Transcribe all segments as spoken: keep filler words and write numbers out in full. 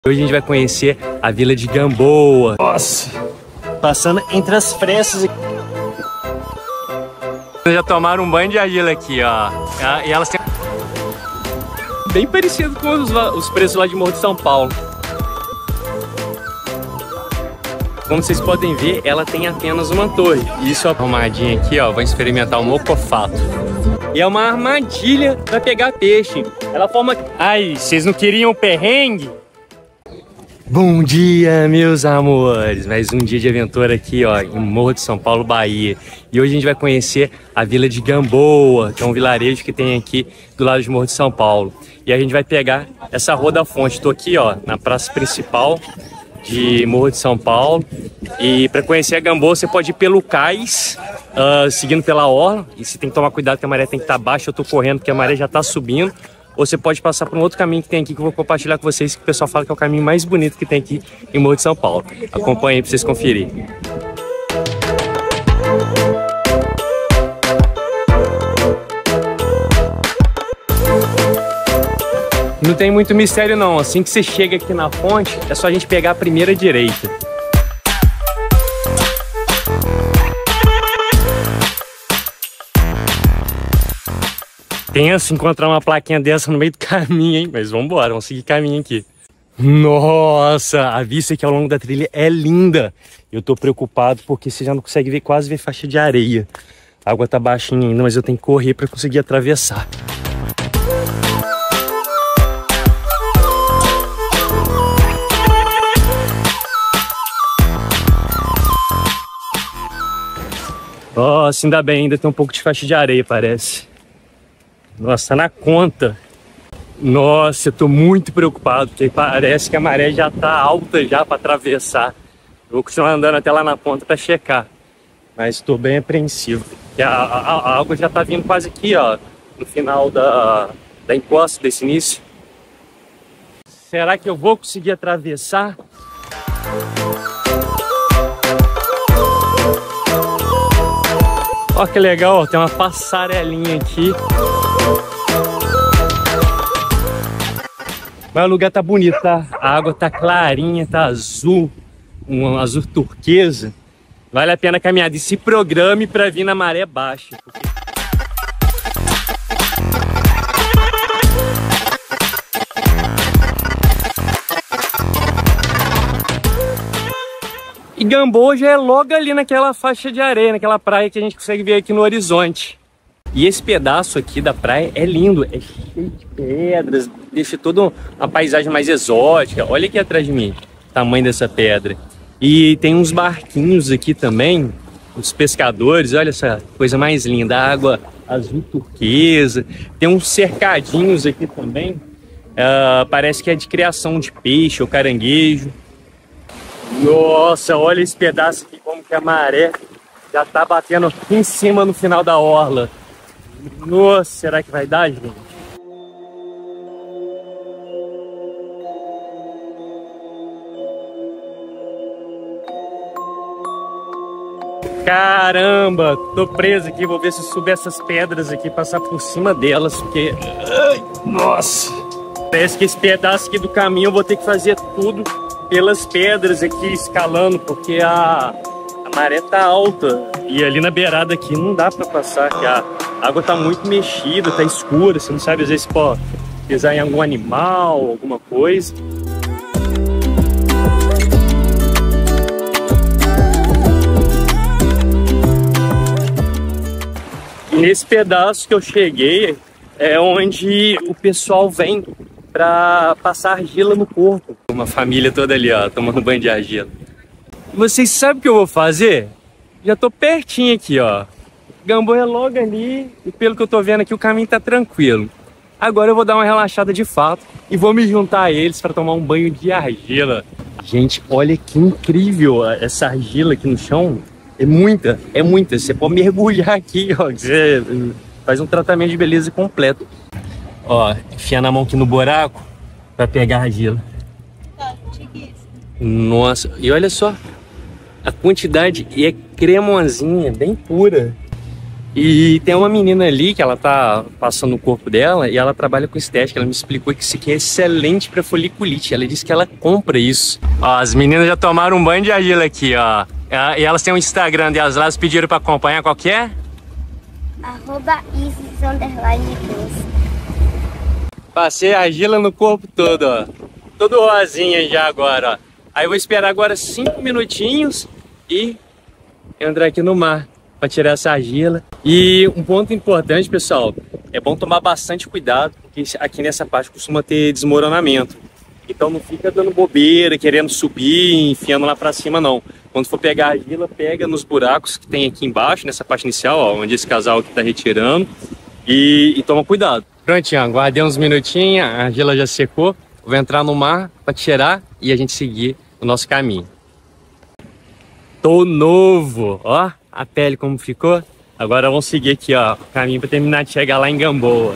Hoje a gente vai conhecer a Vila de Gamboa. Nossa, passando entre as pressas. Já tomaram um banho de argila aqui, ó. E elas têm bem parecido com os, os preços lá de Morro de São Paulo. Como vocês podem ver, ela tem apenas uma torre. Isso arrumadinha aqui, ó, vou experimentar o mocofato. E é uma armadilha para pegar peixe. Ela forma... Ai, vocês não queriam perrengue? Bom dia, meus amores! Mais um dia de aventura aqui, ó, em Morro de São Paulo, Bahia. E hoje a gente vai conhecer a Vila de Gamboa, que é um vilarejo que tem aqui do lado de Morro de São Paulo. E a gente vai pegar essa Rua da Fonte. Estou aqui, ó, na praça principal de Morro de São Paulo. E para conhecer a Gamboa, você pode ir pelo cais, uh, seguindo pela orla. E você tem que tomar cuidado que a maré tem que estar baixa. Eu tô correndo porque a maré já tá subindo. Ou você pode passar por um outro caminho que tem aqui que eu vou compartilhar com vocês, que o pessoal fala que é o caminho mais bonito que tem aqui em Morro de São Paulo. Acompanhe aí para vocês conferirem. Não tem muito mistério não, assim que você chega aqui na fonte, é só a gente pegar a primeira direita. Tenso encontrar uma plaquinha dessa no meio do caminho, hein? Mas vamos embora, vamos seguir caminho aqui. Nossa, a vista aqui ao longo da trilha é linda. Eu tô preocupado porque você já não consegue ver, quase ver faixa de areia. A água tá baixinha ainda, mas eu tenho que correr para conseguir atravessar. Nossa, ainda bem, ainda tem um pouco de faixa de areia, parece. Nossa, tá na conta. Nossa, eu tô muito preocupado, porque parece que a maré já tá alta já para atravessar. Eu vou continuar andando até lá na ponta para checar. Mas tô bem apreensivo. A, a, a água já tá vindo quase aqui, ó, no final da, da encosta desse início. Será que eu vou conseguir atravessar? Olha que legal, ó, tem uma passarelinha aqui. Mas o lugar tá bonito, tá? A água tá clarinha, tá azul, um azul turquesa. Vale a pena caminhar. E se programe para vir na maré baixa. Porque... E Gamboa já é logo ali naquela faixa de areia, naquela praia que a gente consegue ver aqui no horizonte. E esse pedaço aqui da praia é lindo, é cheio de pedras, deixa toda uma paisagem mais exótica. Olha aqui atrás de mim, o tamanho dessa pedra. E tem uns barquinhos aqui também, os pescadores, olha essa coisa mais linda, água azul turquesa. Tem uns cercadinhos aqui também, uh, parece que é de criação de peixe ou caranguejo. Nossa, olha esse pedaço aqui, como que a maré já tá batendo aqui em cima no final da orla. Nossa, será que vai dar, gente? Caramba, tô preso aqui, vou ver se eu subir essas pedras aqui, passar por cima delas, porque... Ai, nossa! Parece que esse pedaço aqui do caminho eu vou ter que fazer tudo pelas pedras aqui, escalando, porque a, a maré tá alta. E ali na beirada aqui não dá pra passar, que a água tá muito mexida, tá escura, você não sabe às vezes pode pisar em algum animal, alguma coisa. E nesse pedaço que eu cheguei é onde o pessoal vem para passar argila no corpo. Uma família toda ali, ó, tomando banho de argila. Vocês sabem o que eu vou fazer? Já tô pertinho aqui, ó. Gamboa é logo ali e pelo que eu tô vendo aqui o caminho tá tranquilo. Agora eu vou dar uma relaxada de fato e vou me juntar a eles para tomar um banho de argila. Gente, olha que incrível essa argila aqui no chão. É muita, é muita. Você pode mergulhar aqui, ó. Você faz um tratamento de beleza completo. Ó, enfia na mão aqui no buraco para pegar a argila. Nossa, e olha só. A quantidade, e é cremosinha, bem pura. E tem uma menina ali que ela tá passando o corpo dela e ela trabalha com estética. Ela me explicou que isso aqui é excelente para foliculite. Ela disse que ela compra isso. Ó, as meninas já tomaram um banho de argila aqui, ó. E elas têm um Instagram delas lá, elas pediram para acompanhar. Qual que é? Arroba Isis underline Cruz. Passei argila no corpo todo, ó. Todo rosinha já agora, ó. Aí eu vou esperar agora cinco minutinhos e entrar aqui no mar para tirar essa argila. E um ponto importante, pessoal, é bom tomar bastante cuidado, porque aqui nessa parte costuma ter desmoronamento. Então não fica dando bobeira, querendo subir, enfiando lá para cima, não. Quando for pegar a argila, pega nos buracos que tem aqui embaixo, nessa parte inicial, ó, onde esse casal aqui tá retirando, e, e toma cuidado. Prontinho, aguardei uns minutinhos, a argila já secou. Vou entrar no mar para tirar e a gente seguir o nosso caminho. Tô novo, ó, a pele como ficou. Agora vamos seguir aqui, ó, o caminho para terminar de chegar lá em Gamboa.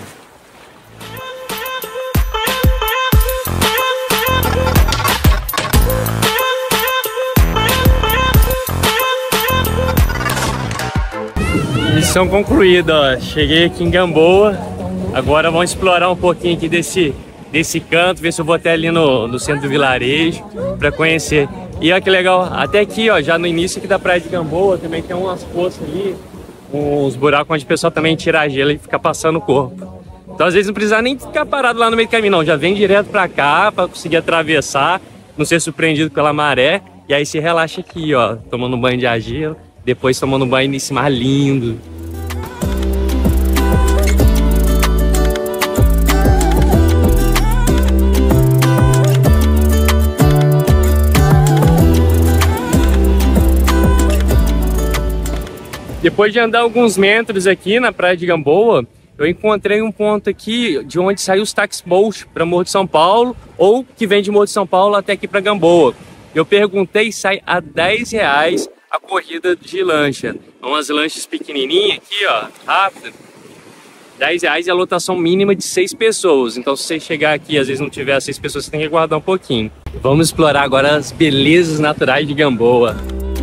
Missão concluída, ó. Cheguei aqui em Gamboa. Agora vamos explorar um pouquinho aqui desse, desse canto, ver se eu vou até ali no, no centro do vilarejo para conhecer. E olha que legal, até aqui, ó, já no início aqui da praia de Gamboa também tem umas poças ali, uns buracos onde o pessoal também tira a gelo e fica passando o corpo. Então às vezes não precisa nem ficar parado lá no meio do caminho, não. Já vem direto para cá para conseguir atravessar, não ser surpreendido pela maré. E aí se relaxa aqui, ó, tomando um banho de argila, depois tomando um banho nesse mar lindo. Depois de andar alguns metros aqui na praia de Gamboa, eu encontrei um ponto aqui de onde saiu os táxi boat para Morro de São Paulo, ou que vem de Morro de São Paulo até aqui para Gamboa. Eu perguntei, sai a dez reais a corrida de lancha. Umas lanchas pequenininhas aqui, ó, rápida. dez reais e a lotação mínima de seis pessoas. Então se você chegar aqui e às vezes não tiver seis pessoas, você tem que aguardar um pouquinho. Vamos explorar agora as belezas naturais de Gamboa.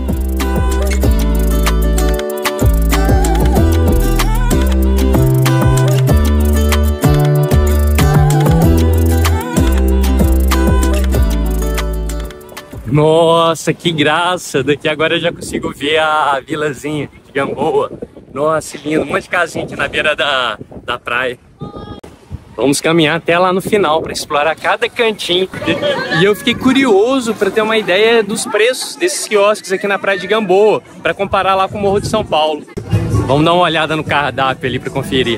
Nossa, que graça! Daqui agora eu já consigo ver a vilazinha de Gamboa. Nossa, lindo! Um monte de casinha aqui na beira da, da praia. Vamos caminhar até lá no final para explorar cada cantinho. E eu fiquei curioso para ter uma ideia dos preços desses quiosques aqui na praia de Gamboa, para comparar lá com o Morro de São Paulo. Vamos dar uma olhada no cardápio ali para conferir.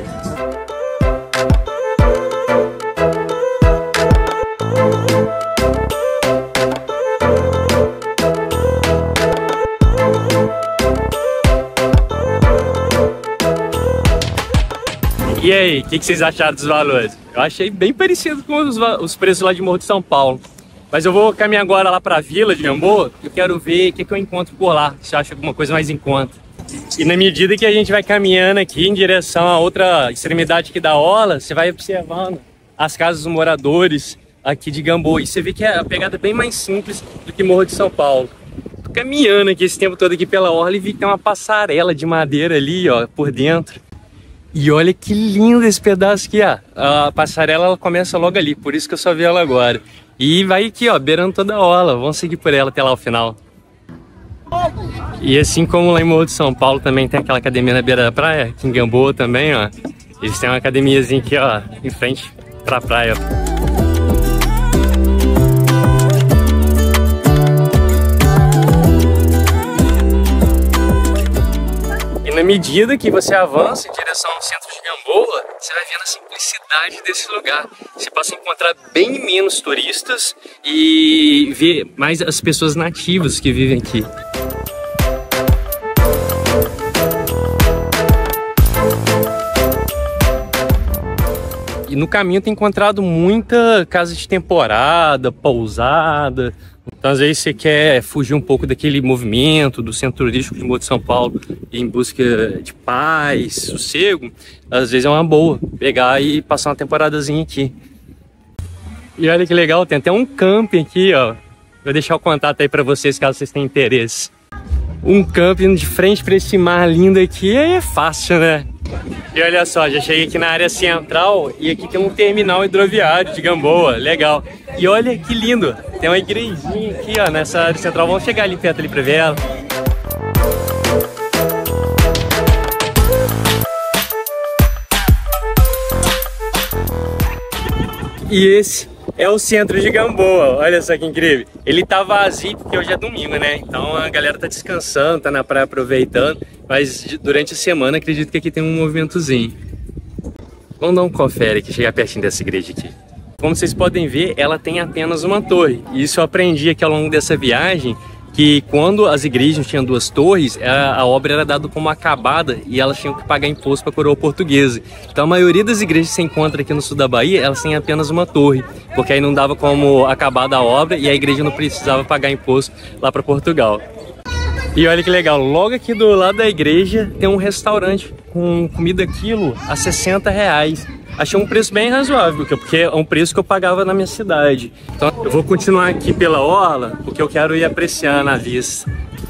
E aí, o que, que vocês acharam dos valores? Eu achei bem parecido com os, os preços lá de Morro de São Paulo. Mas eu vou caminhar agora lá para a vila de Gamboa. Eu quero ver o que, que eu encontro por lá, se eu acho alguma coisa mais em conta. E na medida que a gente vai caminhando aqui em direção a outra extremidade aqui da orla, você vai observando as casas dos moradores aqui de Gamboa. E você vê que é a pegada bem mais simples do que Morro de São Paulo. Tô caminhando aqui esse tempo todo aqui pela orla e vi que tem uma passarela de madeira ali, ó, por dentro. E olha que lindo esse pedaço aqui, ó. A passarela ela começa logo ali, por isso que eu só vi ela agora. E vai aqui, ó, beirando toda a orla. Vamos seguir por ela até lá o final. E assim como lá em Morro de São Paulo também tem aquela academia na beira da praia, aqui em Gamboa também, ó. Eles têm uma academiazinha aqui, ó, em frente pra praia, ó. Na medida que você avança em direção ao centro de Gamboa, você vai vendo a simplicidade desse lugar. Você passa a encontrar bem menos turistas e ver mais as pessoas nativas que vivem aqui. E no caminho tem encontrado muita casa de temporada, pousada. Então às vezes você quer fugir um pouco daquele movimento do centro turístico de Morro de São Paulo em busca de paz, sossego, às vezes é uma boa pegar e passar uma temporadazinha aqui. E olha que legal, tem até um camping aqui, ó. Vou deixar o contato aí para vocês caso vocês tenham interesse. um camping de frente para esse mar lindo aqui é fácil, né? E olha só, já cheguei aqui na área central e aqui tem um terminal hidroviário de Gamboa, legal. E olha que lindo, tem uma igrejinha aqui, ó, nessa área central. Vamos chegar ali perto ali para ver ela. E esse é o centro de Gamboa, olha só que incrível. Ele tá vazio porque hoje é domingo, né? Então a galera tá descansando, tá na praia aproveitando. Mas durante a semana acredito que aqui tem um movimentozinho. Vamos dar um confere aqui, chegar pertinho dessa igreja aqui. Como vocês podem ver, ela tem apenas uma torre. E isso eu aprendi aqui ao longo dessa viagem, que quando as igrejas tinham duas torres, a, a obra era dada como acabada e elas tinham que pagar imposto para a coroa portuguesa. Então a maioria das igrejas que se encontra aqui no sul da Bahia, elas têm apenas uma torre, porque aí não dava como acabada a obra e a igreja não precisava pagar imposto lá para Portugal. E olha que legal, logo aqui do lado da igreja tem um restaurante com comida quilo a sessenta reais. Achei um preço bem razoável, porque é um preço que eu pagava na minha cidade. Então eu vou continuar aqui pela orla, porque eu quero ir apreciando a vista.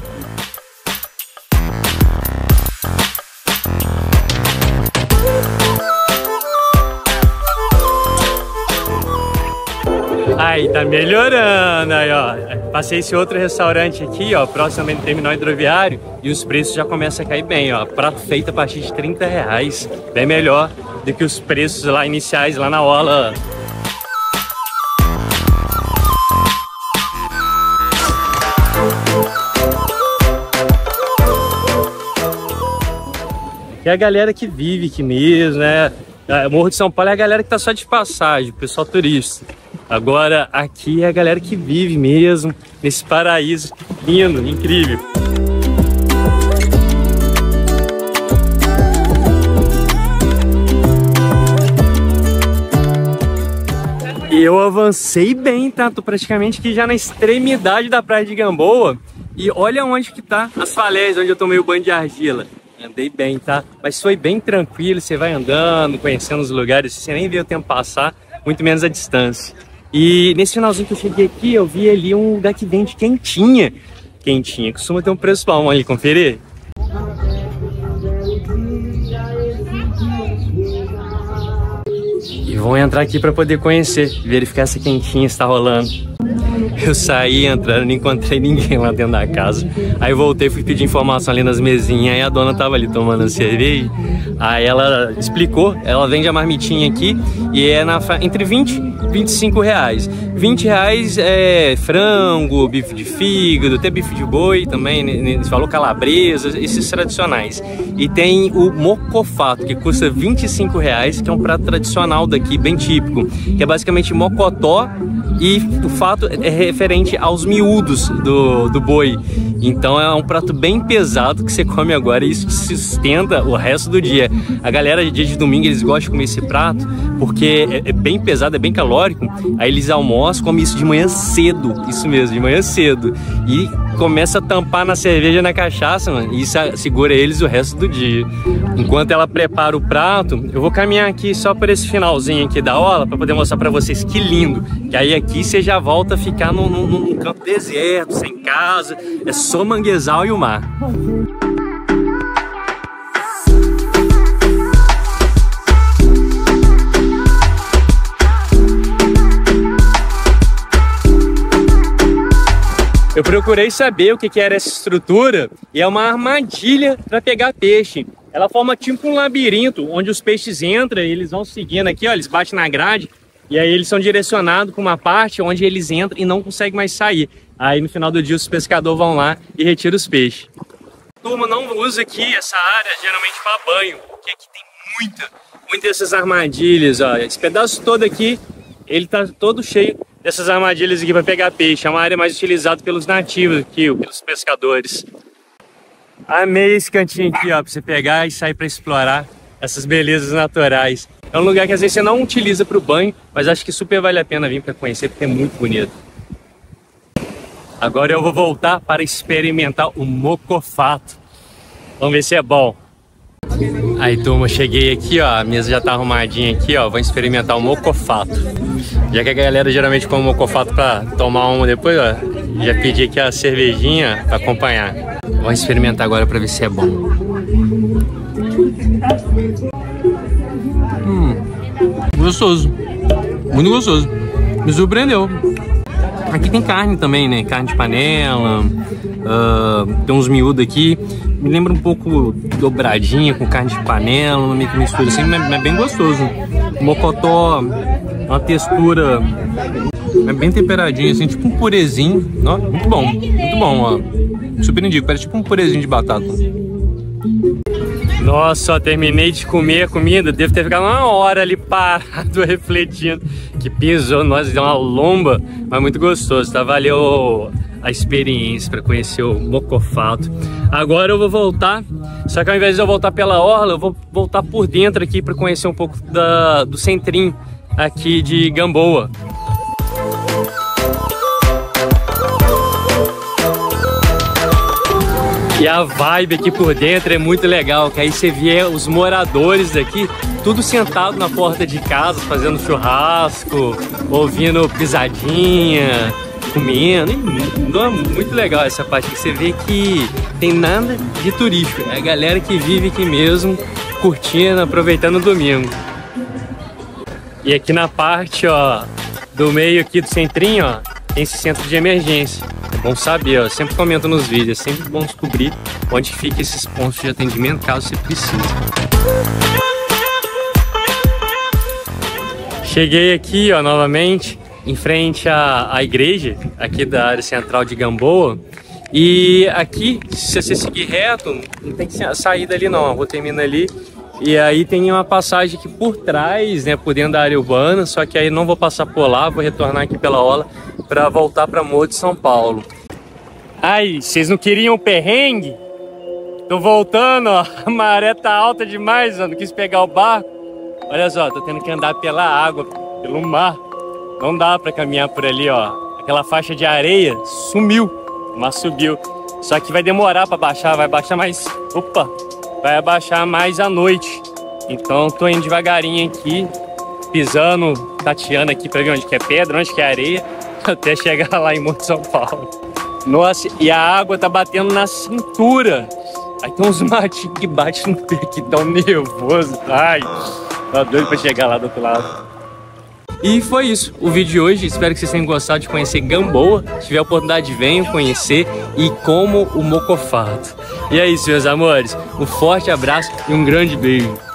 Aí, tá melhorando, aí ó. Passei esse outro restaurante aqui, ó, próximo do terminal hidroviário, e os preços já começam a cair bem, ó. Prato feito a partir de trinta reais, bem melhor do que os preços lá iniciais, lá na orla. E a galera que vive aqui mesmo, né? O Morro de São Paulo é a galera que tá só de passagem, o pessoal turista. Agora aqui é a galera que vive mesmo nesse paraíso lindo, incrível. E eu avancei bem, tá? Tô praticamente aqui já na extremidade da praia de Gamboa. E olha onde que tá as falésias, onde eu tomei o banho de argila. Andei bem, tá? Mas foi bem tranquilo, você vai andando, conhecendo os lugares, você nem vê o tempo passar, muito menos a distância. E nesse finalzinho que eu cheguei aqui, eu vi ali um lugar que vende quentinha. Quentinha, costuma ter um preço bom, ali, conferir. E vamos entrar aqui para poder conhecer, verificar se a quentinha está rolando. Eu saí entrando, não encontrei ninguém lá dentro da casa. Aí voltei, fui pedir informação ali nas mesinhas. Aí a dona tava ali tomando cerveja. Aí ela explicou, ela vende a marmitinha aqui e é na, entre vinte e vinte e cinco reais. vinte reais é frango, bife de fígado, até bife de boi também, você falou calabresa, esses tradicionais. E tem o mocofato, que custa vinte e cinco reais, que é um prato tradicional daqui, bem típico, que é basicamente mocotó. E o fato é referente aos miúdos do, do boi. Então é um prato bem pesado que você come agora e isso se sustenta o resto do dia. A galera de dia de domingo eles gostam de comer esse prato porque é, é bem pesado, é bem calórico. Aí eles almoçam, comem isso de manhã cedo, isso mesmo, de manhã cedo. E começa a tampar na cerveja, na cachaça, mano, e isso segura eles o resto do dia. Enquanto ela prepara o prato, eu vou caminhar aqui só por esse finalzinho aqui da orla para poder mostrar para vocês que lindo. Que aí aqui você já volta a ficar num, num, num campo deserto, sem casa, é só manguezal e o mar. Eu procurei saber o que que era essa estrutura e é uma armadilha para pegar peixe. Ela forma tipo um labirinto onde os peixes entram e eles vão seguindo aqui, ó, eles batem na grade e aí eles são direcionados para uma parte onde eles entram e não conseguem mais sair. Aí no final do dia os pescadores vão lá e retiram os peixes. A turma não usa aqui essa área geralmente para banho, porque aqui tem muita, muitas dessas armadilhas, ó. Esse pedaço todo aqui, ele tá todo cheio dessas armadilhas aqui para pegar peixe. É uma área mais utilizada pelos nativos aqui, pelos pescadores. Amei esse cantinho aqui, ó, para você pegar e sair para explorar essas belezas naturais. É um lugar que às vezes você não utiliza para o banho, mas acho que super vale a pena vir para conhecer porque é muito bonito. Agora eu vou voltar para experimentar o mocofato. Vamos ver se é bom. Aí turma, cheguei aqui, ó, a mesa já tá arrumadinha aqui, ó, vou experimentar o mocofato. Já que a galera geralmente come mocofato pra tomar uma depois, ó, já pedi aqui a cervejinha pra acompanhar. Vou experimentar agora pra ver se é bom. Hum, gostoso. Muito gostoso. Me surpreendeu. Aqui tem carne também, né? Carne de panela. Uh, tem uns miúdos aqui. Me lembra um pouco dobradinha com carne de panela, meio que mistura assim, mas é bem gostoso. Mocotó, uma textura é bem temperadinha, assim, tipo um purezinho. Ó, muito bom, muito bom, ó. Super indico, parece tipo um purezinho de batata. Nossa, ó, terminei de comer a comida, devo ter ficado uma hora ali parado, refletindo. Que pisou, nós deu uma lomba, mas muito gostoso, tá? Valeu a experiência para conhecer o Mocofato. Agora eu vou voltar, só que ao invés de eu voltar pela orla, eu vou voltar por dentro aqui para conhecer um pouco da, do centrinho aqui de Gamboa. E a vibe aqui por dentro é muito legal, que aí você vê os moradores daqui, tudo sentado na porta de casa, fazendo churrasco, ouvindo pisadinha, comendo. E muito legal essa parte, que você vê que tem nada de turístico, é a galera que vive aqui mesmo, curtindo, aproveitando o domingo. E aqui na parte, ó, do meio aqui do centrinho, ó, tem esse centro de emergência. É bom saber, ó, eu sempre comento nos vídeos, é sempre bom descobrir onde fica esses pontos de atendimento, caso você precise. Cheguei aqui, ó, novamente, em frente à, à igreja, aqui da área central de Gamboa. E aqui, se você seguir reto, não tem que sair dali não, a rua termina ali. E aí tem uma passagem aqui por trás, né, por dentro da área urbana, só que aí não vou passar por lá, vou retornar aqui pela orla para voltar para Morro de São Paulo. Ai, vocês não queriam perrengue? Tô voltando, ó, a maré tá alta demais, ó, não quis pegar o barco. Olha só, tô tendo que andar pela água, pelo mar. Não dá para caminhar por ali, ó. Aquela faixa de areia sumiu, o mar subiu. Só que vai demorar para baixar, vai baixar mais... Opa! Vai abaixar mais à noite. Então tô indo devagarinho aqui, pisando, tateando aqui pra ver onde que é pedra, onde que é areia, até chegar lá em Morro de São Paulo. Nossa, e a água tá batendo na cintura. Aí tem uns matinhos que batem no pé aqui, tão nervoso. Ai, tô doido pra chegar lá do outro lado. E foi isso, o vídeo de hoje. Espero que vocês tenham gostado de conhecer Gamboa. Se tiver a oportunidade, venham conhecer e como o Mocofato. E é isso, meus amores. Um forte abraço e um grande beijo.